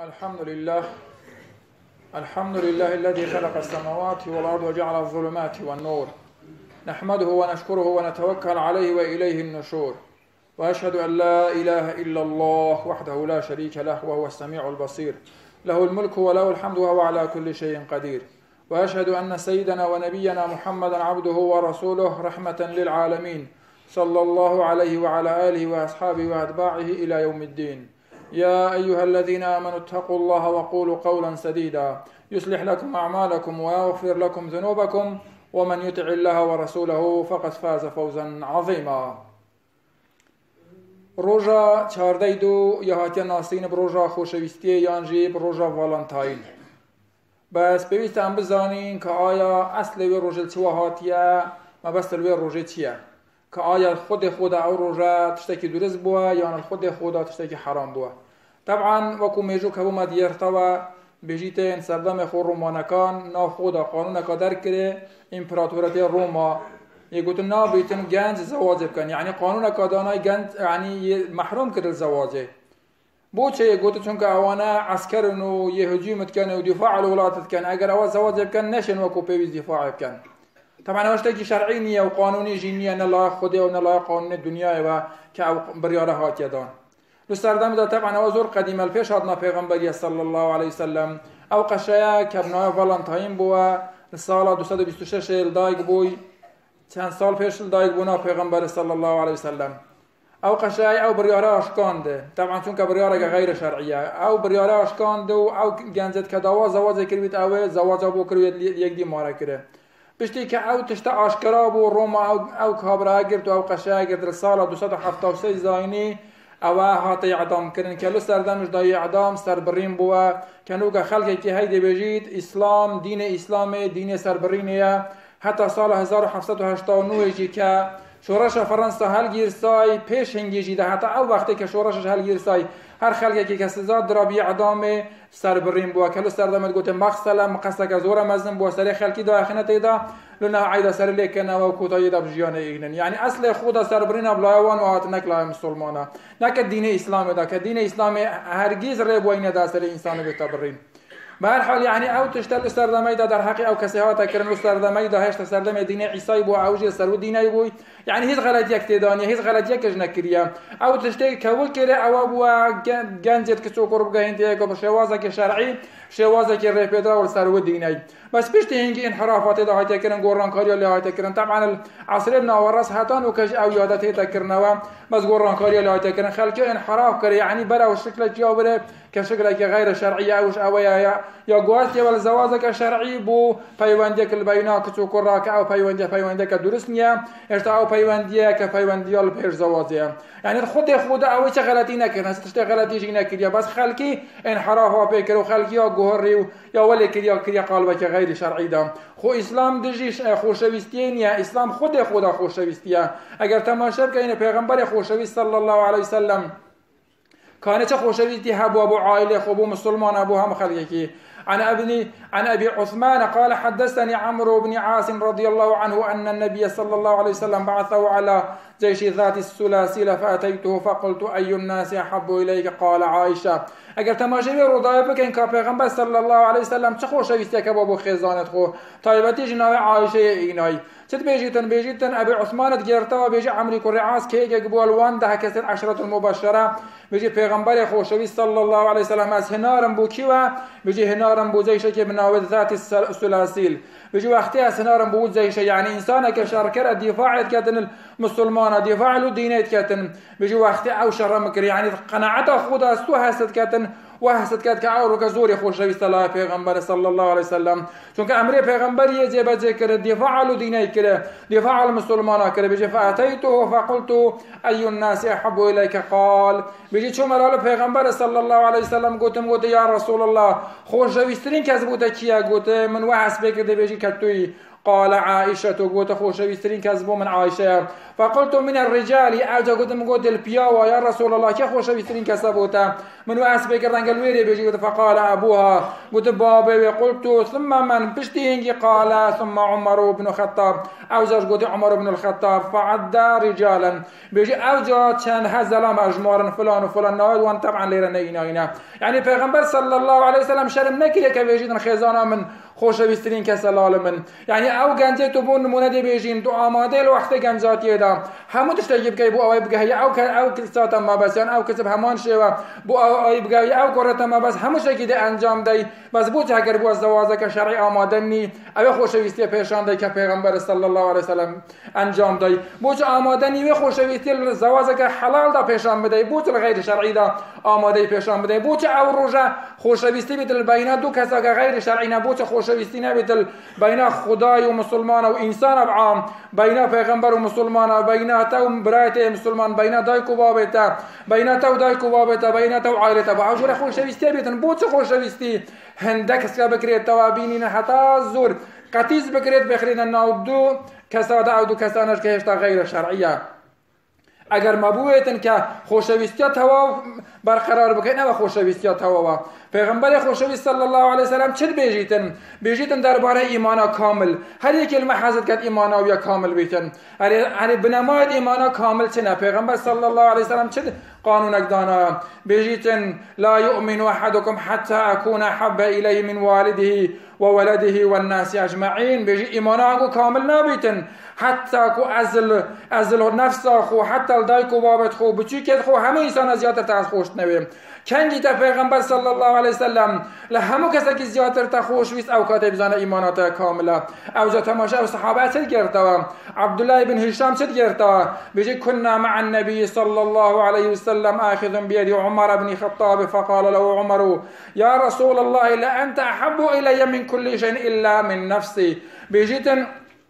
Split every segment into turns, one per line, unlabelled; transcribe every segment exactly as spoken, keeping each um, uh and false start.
الحمد لله الحمد لله الذي خلق السماوات والأرض وجعل الظلمات والنور نحمده ونشكره ونتوكل عليه وإليه النشور وأشهد أن لا إله إلا الله وحده لا شريك له وهو السميع البصير له الملك وله الحمد وهو على كل شيء قدير وأشهد أن سيدنا ونبينا محمدا عبده ورسوله رحمة للعالمين صلى الله عليه وعلى آله وأصحابه وأتباعه إلى يوم الدين. يا أيها الذين آمنوا اتقوا الله وقولوا قولا سديدا يصلح لكم أعمالكم ويغفر لكم ذنوبكم ومن يطع الله ورسوله فقد فاز فوزا عظيما. روژا چهارده دو یهاتی ناسین بروژا خوشویستی یانجی بروژا والنتاین. بس بویست هم بزانین که آیا اصل وی روژه چوه هاتیه ما بس وی روژه چیه؟ که آیا خود خود او روژه تشتکی درست بوه یا خود خود تشتکی حرام بوه. طبعا وکو میجو که بومد دیرتوا بجیتین سردم خور رومانکان نا خدا قانون که در کرده امپراتوریت روما يقول لنا بيتن جنز زواج بكن يعني قانون كاداناي جنز يعني محروم كده الزواج بوچه يقول چون كأوانا عسكر إنه يهجوم كان ودفاع على الولايات كان أجر أول زواج بكن نشن وكو بيز دفاع بكن طبعا هو اشتكي شرعي نية وقانوني جينية أن الله خده وأن الله قانون الدنيا وكأو بريارة هات يدان لستردم ده طبعا هو زور قديم الفيش هاتنا پیغمبر صلى الله عليه وسلم أو قشايا كبناء فالنتاين بوا السالة دوصد و بیست و شش دايق بوي چند سال پیش دایگ بونا پیغمبر صلی الله علیه وسلم او قشای او بریاره اشکانده طبعا چون که بریاره غیر شرعیه او بریاره اشکانده و او گنجت که دوا زواج کروید او زواج ابو کروید یک دی ماره کرده بشتی که او تشت آشکرا بو روما او او کابرا گرت او قشای گرت سال دوصد و هفتاد و سه زاینی او هات اعدام کردن که لو سردمش دای اعدام سربرین بو کنو که خلقی که هیدی بجید اسلام دین اسلام دین سربرینیه حتی سال هزار و هفتصد و هشتاد و نه که شورش فرانسه هل گیرسای پیش هنگی ده حتی او وقتی که شورشش هل گیرسای هر خلقی که کسزاد درابی اعدام سربرین بوا کلو سردمت گوته مخصلا مقصد از زور مزن بوا سری خلقی دا اخنت ایدا لنا عیدا سر لیکنه و کوتایی دا بجیانه ایگنن یعنی اصل خود سربرین ابلایوان و آت نکلای مسلمانه نکه دین اسلام دا که دین اسلام هرگیز ریب و اینه دا سر انسان بیتبرین به هر حال یعنی او تشتل سردمه دا در حقی او کسی ها تکرن سردمه دا هشت سردمه دین عیسی بو اوجی سرو دینی بو یعنی هیچ غلط یک تدانی هیچ غلط یکش نکریه او تشتی کول کرده او بو گنجت که سوکر بگهین دیگه با شوازه که شرعی شوازه که رفیدا و سرو دینی بس پشت هنگی انحرافات دا های تکرن گورانکاری لی های تکرن طبعا عصر ابن ورس هاتان و کش او یادت تکرن و بس گورانکاری لی های تکرن خلک انحراف کرده یعنی برا و شکل جا بره که شکل که غیر شرعی اوش اویا یا گواستی ول زواج که شرعی بو پیوندی که بینا که سوکر را که او پیوندی پیوندی که درست نیه اشتا او پیوندی که پیوندی ال پیش زواجه یعنی خود خود او چه غلطی نکردن است غلطی نکردی بس خلکی انحراف ها بکر و خلکی ها گوهری یا ولی کریا کریا قالب که غیر شرعی دام خو اسلام دجیش خوشویستی نیه اسلام خود خدا خوشویستیه اگر تماشا کنید پیغمبر خوشویست صلی الله علیه وسلم كان خوشويستي هبو ابو عائله خبو مسلمان ابوها مخليكي عن ابني عن ابي عثمان قال حدثني عمرو بن عاصم رضي الله عنه ان النبي صلى الله عليه وسلم بعثه على جيش ذات السلاسل فاتيته فقلت اي الناس احب اليك قال عائشه اگر تماشای رودای بکن که پیغمبر صلی الله علیه وسلم چه خوشویستی که بابو خزانت خو طایبتی جناب عایشه اینای چت بیجیتن بیجیتن ابي عثمان گرتا و بیجی عمرو کر عاص که یک بول وان ده کسر عشرة المبشره بیجی پیغمبر خوشویست صلی الله علیه وسلم از هنارم بو کی و بیجی هنارم بو زیش که بناود ذات السلاسل بیجی وقتی از هنارم بو زیش یعنی انسان که شرکر دفاع کردن مسلمان دفاع له دینیت کردن بیجی وقتی او شرم کر یعنی قناعت خود از تو هست کردن وحسد كات كعور وكزوري خوشويست الله پیغمبر صلى الله عليه وسلم چونك امر پیغمبر يجب ذكر دفاع له ديني كده دفاع المسلمان كده بيجي فاتيته فقلت اي الناس احب اليك قال بيجي شو ملال پیغمبر صلى الله عليه وسلم قلتم قلت يا رسول الله خوشويسترين كذبوت كيا قلت من وحس بك ده بيجي كتوي قال عائشة قلت خوشويسترين كذبوا من عائشة فقلت من الرجال أجا قلت مقود البياوة يا رسول الله كي خوشويسترين كسبوتا من واسبي كردن قلويري بيجي فقال أبوها قلت بابي قلت ثم من بشتينجي قال ثم عمر بن الخطاب أوجا قلت عمر بن الخطاب فعد رجالا بيجي أوجا كان هزلا مجمورا فلان وفلان نايد وان طبعا ليرا نينا يعني پیغمبر صلى الله عليه وسلم شرم نكره که بيجيدن خزانا من خوشويسترين كسلال من يعني او گنجه تو بون نمونه دی بيجين تو آماده الوقت گنجاتي دا همو تشتگی بگی بو اوی بگهی او او کسات ما بس يعني او کسب همان شوا بو اوی بگهی او کرت ما بس همو شکی دی انجام دی بس بو اگر بو ازدواج که شرعی آماده نی او خوشويستی پیشان دی که پیغمبر صلى الله عليه وسلم انجام دی بو آماده نی و خوشويستی زواج که حلال دا پیشان بده بو غیر شرعی دا آماده پیشان بده بو او روزه خوشويستی بیت بین دو کسا که غیر شرعی نبود خوشويستی نبیت بین خدای و مسلمان و انسان عام بین پیغمبر و مسلمان بین تو برایت مسلمان بین دایک و بابتا بین تو دایک و بابتا بین تو عائلتا با اجر خوشويستی بیتن بود خوشويستی هندک اسکا بکرید توابینین حتی زور قتیز بکرید بخرین ناو دو کسا دا او دو کسانش که هشتا غیر شرعیه اگر مبویتن که خوشویستیات هوا برقرار بکنه نه خوشویستیات هوا پیغمبر خوشویست صلی الله علیه وسلم چه بیجیتن بیجیتن درباره ایمانا کامل هر یک کلمه حضرت کرد ایمانا و کامل بیتن یعنی بنماید ایمانا کامل چه نه پیغمبر صلی الله علیه وسلم چه قانونک دانا بیجیتن لا یؤمن احدکم حتی اكون احب الیه من والده وولده والناس اجمعین بیجی ایمانا کامل نبیتن حتی کو ازل ازل نفس خو حتی دایکو بابت خو بچیکت خو همه انسان زیادتر تا خوش نویم کنگی تا پیغمبر صلی الله علیه وسلم لهمو کسی که زیادتر تا خوش ویست او کاته بزنه ایمانات کامله او جا تماشا و صحابه چه گرتا عبدالله بن هشام چه گرتا بيجي كنا مع النبي صلى الله عليه وسلم آخذ بيد عمر بن الخطاب فقال له عمر يا رسول الله لا أنت أحب إلي من كل شيء إلا من نفسي بيجيتن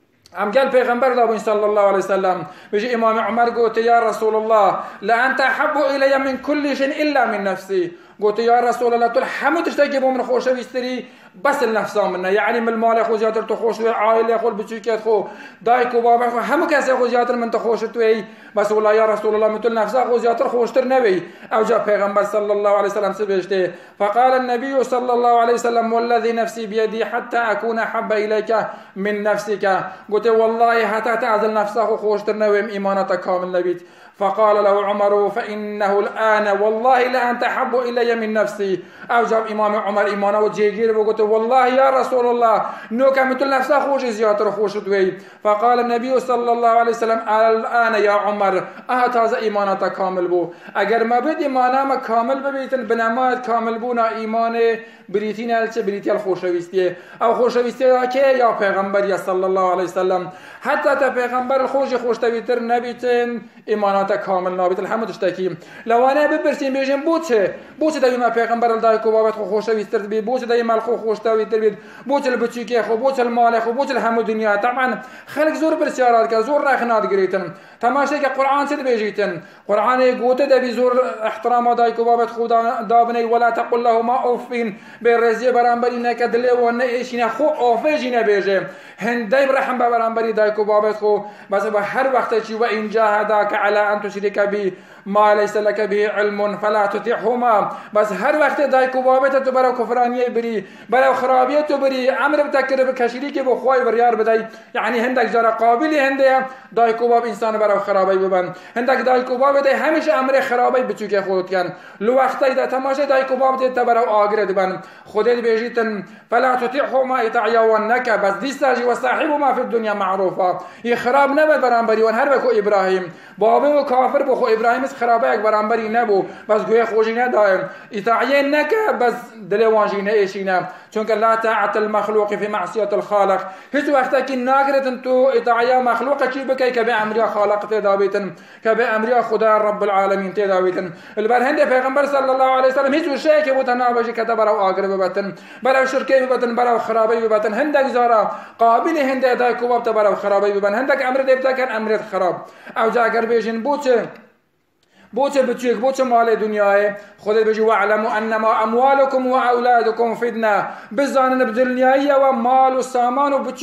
ام قال پیغمبر دابون صلى الله عليه وسلم بيجي امام عمر قلت يا رسول الله لا انت احب الي من كل شيء الا من نفسي قلت يا رسول الله تقول حمد تشتكي من خوشويستري بس النفسا منا يعني من المال خو زيادر تخوش عائله خو بچيكت خو دايك وبابا خو هم كاسه خو زيادر من تخوش توي بس والله يا رسول الله مثل نفسا خو زيادر خوشتر نبي او جاء پیغمبر صلى الله عليه وسلم سبشته فقال النبي صلى الله عليه وسلم والذي نفسي بيدي حتى اكون احب اليك من نفسك قلت والله حتى تعزل نفسك خو خوشتر نبي ايمانك كامل نبيت فقال له عمر فإنه الآن والله لا أنت أحب إلي من نفسي أو جاب إمام عمر إيمانه وجيجير وقلت والله يا رسول الله نو كمثل نفسه خوش زيادة خوش دوي فقال النبي صلى الله عليه وسلم الآن يا عمر أهت هذا إيمانة كامل بو أجر ما بد إيمانه كامل ببيتن بنمايت كامل بونا إيمانه بريتين الچه بريتي الخوشويستيه او خوشويستيه که یا پیغمبر یا صلی الله علیه وسلم حتی تا پیغمبر خوش خوشتویتر نبیتن ایمانات کامل نابیت الحمد تشتکی لو انا ببرسين بيجن بوته بوته دايما پیغمبر دایکو بابت خوشويستر بي بوته دايما الخو خوشتویتر بي بوته البچيكي خو بوته المال خو بوته الهم دنیا طبعا خلق زور برسيارات که زور رخنات گریتن تماشا که قرآن سد بيجيتن قرآن گوته ده بي زور احترام دایکو بابت خدا دابني ولا تقل له ما اوفين برزي برانبري نكدله ونه ايشينا خو اوفجينا بيجه هنداي برحم برانبري دایکو بابت خو بس به هر وقت چي و ان جاهداك على ان تشرك بي ما ليس لك به علم فلا تطيعهما بس هر وقت دایکو بابت تو برا کفرانيه بري برا خرابيه تو بري امر بتكر بكشريك بو خوي بريار بداي يعني هندك جرا قابل هنده دایکو باب انسان برا خرابي ببن هندك دایکو باب ده هميشه امر خرابي بچوكي خود كان لو وقت ده تماشا دایکو باب ده برا اگرد بن خودت بيجيتن فلا تطيعهما يطيعونك بس ديستاجي وصاحبهما في الدنيا معروفه يخراب نبد برانبري وان هر بكو ابراهيم بابه كافر بخو ابراهيم خرابه یک برانبری نبو بس گوی خوشی ندایم اطاعیه نکه بس دلوانجی نایشینه چون که لا طاعت المخلوق في معصیة الخالق هیچ وقتا که ناگرتن تو اطاعیه مخلوق چی بکی که به امریا خالق تداویتن که به امریا خدا رب العالمین تداویتن البرهند پیغمبر صلی الله علیه وسلم هیچ شی که بوده نابجی که برای آگر ببتن برای شرکی ببتن برای خرابی ببتن هندک زارا قابل هنده دای کوباب برای خرابی ببن هندک امر دیبتا کن امرت خراب او جا اگر بیشین بوچه بوچه بچيك بوچه مال دنياي خذ بيجي واعلموا انما اموالكم واولادكم فتنه بزانن بدنياي ومال وسامان وبچيك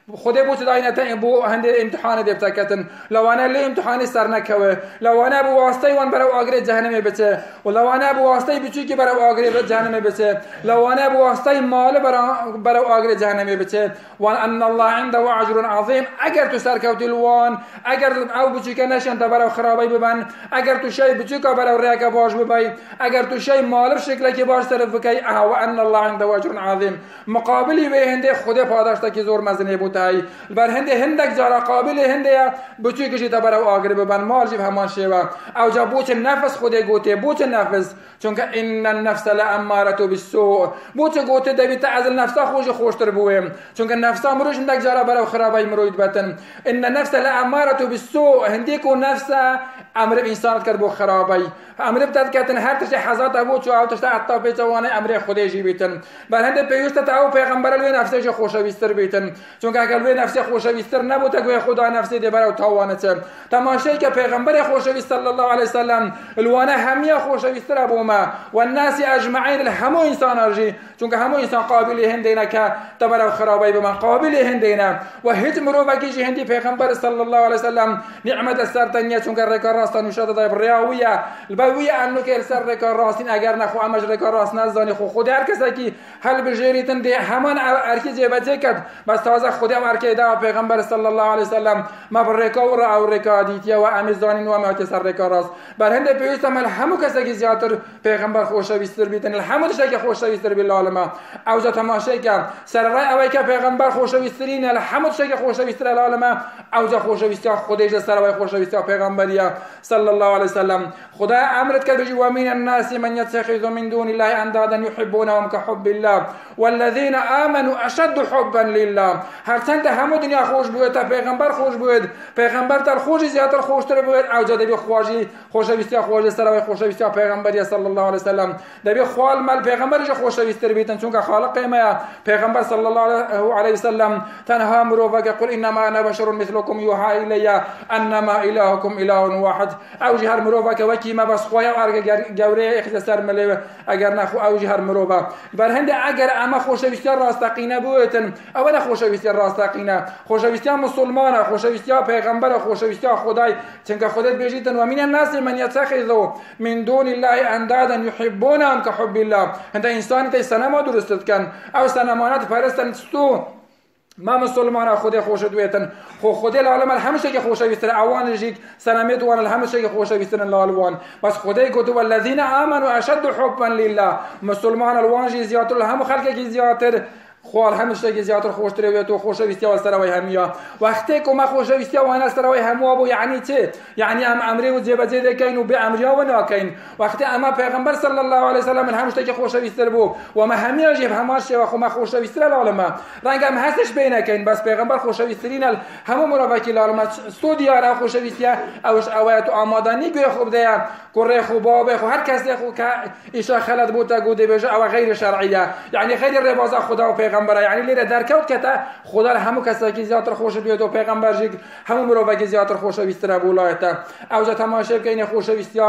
خدا بوت داینه بو هند امتحان دبتا کتن لوانا لی امتحانی سر نکوه لوانا بو واسطه وان برای آگر جهنم بچه و لوانا بو واسطه بچی که برای آگر جهنم بچه لوانا بو واسطه مال برای برای آگر جهنم بچه وان ان الله عنده اجر عظیم. اگر تو سر کوتی لوان اگر او بچی که نشن تا برای خرابی ببن اگر تو شی بچی که برای ریاکه باش ببی اگر تو شی مال شکل که باش طرف بکی و ان الله عنده اجر عظیم. مقابلی به هند خدا پاداشته که زور مزنه بوتای بر هند هندک جارا قابل هندیا بچی کشی تا برای آگر ببن مال جیب همان شیوا او جا بوچ نفس خدا گوته بوچ نفس چون که ان النفس لاماره بالسوء بوچ گوته دویت از نفس خوش خوشتر بویم چون که نفس امروز هندک جارا برای خرابای مروید بتن ان النفس لاماره بالسوء هندی کو نفس امر انسان کرد بو خرابای امر بتد کتن هر تش حزات ابو چو او تش عطا پیچوانه امر خدا جی بیتن بر هند پیوست تا او پیغمبر له نفسش خوشویستر بیتن چون که اگر له نفس خوشویستر نبود که خدا نفسی دی برای تاوانه چه تماشای که پیغمبر خوشویست صلی الله علیه وسلم الوانه همیا خوشویستر ابو ما و الناس اجمعین همو انسان ارجی چون که همو انسان قابل هندینه که تبرو خرابای به من قابل هندینه و هیچ مرو وکی هندی پیغمبر صلی الله علیه وسلم نعمت سرتنیه چون که رکار راستن نشاط دای ریاویه البویه انو که سر رکار راستین اگر نخو امج رکار راست نزانی خو خود هر کسی که حل بجریتن دی همان ارکی جبته کرد بس تازه خودی هم ارکی دا پیغمبر صلی الله علیه وسلم ما بر رکا و را او رکا دیتیه و امیزانین و ما سر رکار راست بر هند پیوست مل همو کسی که زیاتر پیغمبر خوشویستر بیتن همو تشی که خوشویستر بالعالمه او جا تماشای که سر رای اوی که پیغمبر خوشویسترین همو تشی که خوشویستر العالمه او جا خوشویستی خودش سر رای خوشویستی پیغمبریه صلی الله علیه وسلم خدا امرت کرد بجی و من الناس من يتخذ من دون الله اندادا يحبونهم كحب الله والذين آمنوا اشد حبا لله. هرچند همو دنیا خوش بود تا پیغمبر خوش بود پیغمبر تر خوش زیاتر خوشتر بود او جا دبی خواجی خوشویستی خواجی سر رای خوشویستی پیغمبریه صلی الله علیه وسلم دبی خوال مل پیغمبرش خوشویستر بیتن چون که خالق ما پیغمبر صلی الله علیه وسلم تنها مرو و قل انما انا بشر مثلكم يوحى الي انما الهكم اله واحد او جهر مرو و وکی ما بس خویا ارگ گوره اختصار مله اگر نخو او جهر مرو بر هند اگر اما خوشویستی راستقینه بودن او نه خوشویستی راستقینه خوشویستی مسلمانه خوشویستی پیغمبر خوشویستی خدای چون که خودت بجیتن و من الناس من يتخذ من دون الله اندادا يحبونهم كحب الله. هند انسان ته سنما درست کن او سنمانات پرستن تو ما مسلمان خود خوش دویتن خو خود العالم همیشه که خوشویستن اوان جیک سنمیت وان همیشه که خوشویستن الالوان بس خدای گفت والذین آمنوا اشد حبا لله مسلمان الوان جی زیاتر هم خلق کی زیاتر خوار همیشه که زیاتر خوشتره و تو خوشویستی و سروای همیا وقتی که ما خوشویستی و انا سروای همو ابو یعنی چه یعنی ام امری و جبجه دکین و به امریا و ناکین وقتی اما پیغمبر صلی الله علیه و سلم همیشه که خوشویستی بو و ما همیا جب هماش و خو ما خوشویستی العالم رنگ هم هستش بینکین بس پیغمبر خوشویسترین همو مروکی العالم سودیار خوشویستی اوش اوایت آمادانی گوی خوب ده کره خوبا خو هر کسی خو که ایشا خلد بوتا گوده بجا او غیر شرعیه یعنی غیر رباز خدا و پیغمبر یعنی لیره درکوت که خدا همو کسی که زیاتر خوش بیاد و پیغمبر جیگ همو مروکی زیاتر خوشویستر بولایته او جا تماشا کنه خوشویستی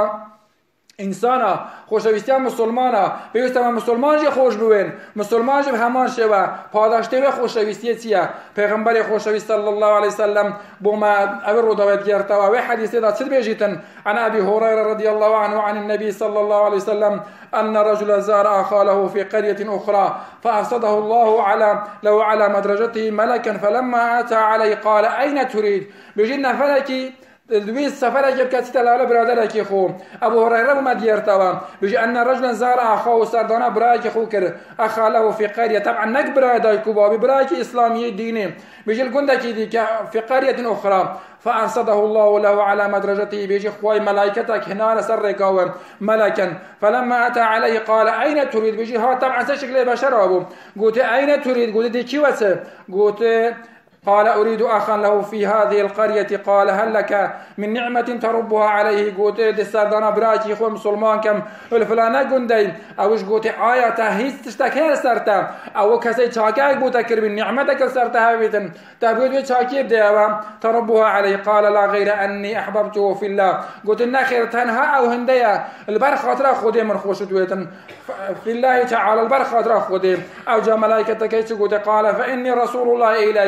انسانا خوشویستی مسلمانا بیوست ما مسلمان جی خوش بوین مسلمان جی همان شوا پاداشته و خوشویستی چیه پیغمبر خوشویست صلی الله علیه وسلم بو ما او رو داوت گرتا و حدیث دا چه بجیتن عن ابي هريره رضي الله عنه عن النبي صلى الله عليه وسلم ان رجلا زار اخاه في قريه اخرى فارصده الله على لو على مدرجته ملكا فلما اتى عليه قال اين تريد بيجينا فلكي دویست سفر که کسی تلاله برادر کی خو ابو هريره اومد گرتوا بيجي ان رجلا زار اخاه سردانه برای کی خو کر اخاله في قريه طبعا نك برادر کوبابي برای کی اسلامی دینه بيجي الگنده کی دی که في قريه اخرى فارصده الله له على مدرجته بيجي خوي ملائكتك هنا سر كاو ملكا فلما اتى عليه قال اين تريد بيجي ها طبعا شكل بشر ابو قلت اين تريد قلت دي كي وسه قلت قال أريد أخا له في هذه القرية قال هل لك من نعمة تربها عليه قلت دستاردانا براكي خو مسلمان كم الفلانة قندين أوش قلت آية تهيس تشتكين سرتا أو كسي تشاكاك بوتكر من نعمتك سرتها بيتن تبقيت تشاكي بديوا تربها عليه قال لا غير أني أحببته في الله قلت النخير تنها أو هندية البر خاطرة خودي من خوش دويتن في الله تعالى البر خاطرة خودي أو جاء ملائكتك قلت قال فإني رسول الله إليك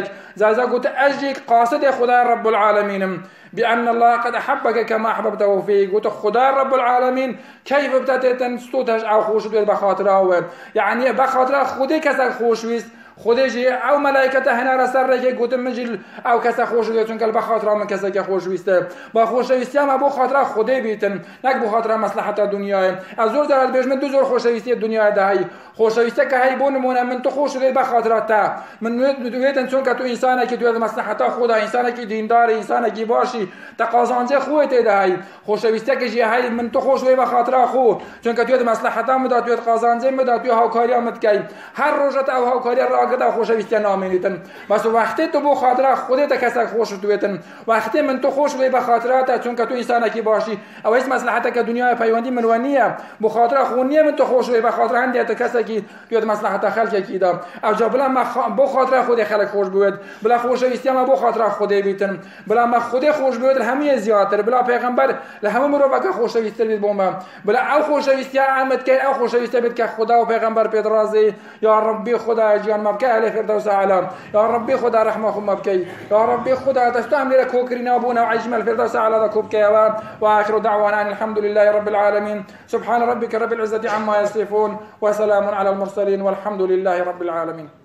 زازا قلت أجيك قاصد خدا رب العالمين بأن الله قد أحبك كما أحببته فيه. قلت خدا رب العالمين كيف بتتن ستوتش أو خوش بيت بخاطره، يعني بخاطره خودي كسر خوش ويست خودی جی او ملائکت هنر اثر رکی گوتم مجل او کس خوش ویست چون کل بخاطر من کسی که خوش ویسته با خوش ویستی هم ابو خاطر خودی بیتن نک بو خاطر مصلحت دنیای از زور درد بیش من دو زور خوش ویستی دنیای دهی خوش ویسته که هی بون مون من تو خوش وید بخاطرت تا من دویتن چون که تو انسانی که تو مصلحت خدا انسانی که دیندار انسانی که باشی تقاضانجه خویت دهی خوش ویسته که جی هی من تو خوش وید بخاطر خو چون که تو مصلحت مداد تو قاضانجه مداد تو هاکاری مد کی هر روزت او هاکاری قدر خوشویستی نامینیتن بس وقتی تو بو خاطر خودت کسا خوش تویتن وقتی من تو خوش وی به خاطرات چون که تو انسان کی باشی او اسم مصلحت که دنیا پیوندی منونیه بو خاطر خونیه من تو خوش وی به خاطر هندی تو کسا کی تو مصلحت خلق کی دا او جبلا ما بو خاطر خود خلق خوش بود بلا خوشویستی ما بو خاطر خود بیتن بلا ما خود خوش بود همه زیاتر بلا پیغمبر له همه مرو بک خوشویستی بید بوم بلا او خوشویستی عامت که او خوشویستی بید که خدا و پیغمبر پید راضی یا ربی خدا جان مبکه اهل فردوس اعلى يا ربي خدا رحمكم مبكي يا ربي خدا تستعمل لك كوكرنا ابونا وعجم الفردوس اعلى ذكوب كيوان واخر دعوانا الحمد لله رب العالمين سبحان ربك رب العزه عما يصفون وسلام على المرسلين والحمد لله رب العالمين.